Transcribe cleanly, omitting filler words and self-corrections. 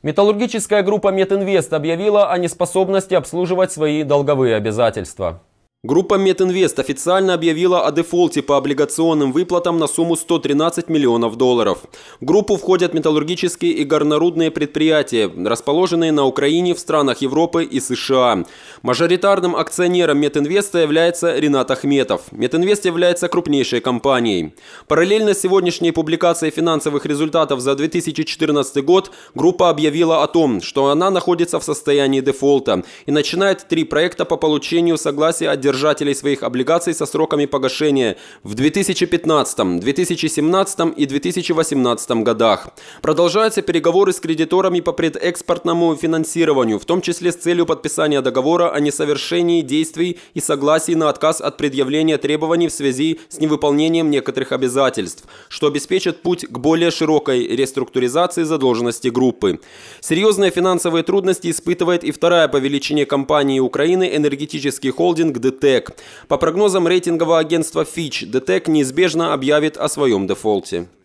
Металлургическая группа Метинвест объявила о неспособности обслуживать свои долговые обязательства. Группа Метинвест официально объявила о дефолте по облигационным выплатам на сумму 113 миллионов долларов. В группу входят металлургические и горнорудные предприятия, расположенные на Украине, в странах Европы и США. Мажоритарным акционером Метинвеста является Ринат Ахметов. Метинвест является крупнейшей компанией. Параллельно с сегодняшней публикацией финансовых результатов за 2014 год группа объявила о том, что она находится в состоянии дефолта и начинает 3 проекта по получению согласия от держателей своих облигаций со сроками погашения в 2015, 2017 и 2018 годах. Продолжаются переговоры с кредиторами по предэкспортному финансированию, в том числе с целью подписания договора о несовершении действий и согласии на отказ от предъявления требований в связи с невыполнением некоторых обязательств, что обеспечит путь к более широкой реструктуризации задолженности группы. Серьезные финансовые трудности испытывает и вторая по величине компании Украины энергетический холдинг ДТЭК. По прогнозам рейтингового агентства Fitch, ДТЭК неизбежно объявит о своем дефолте.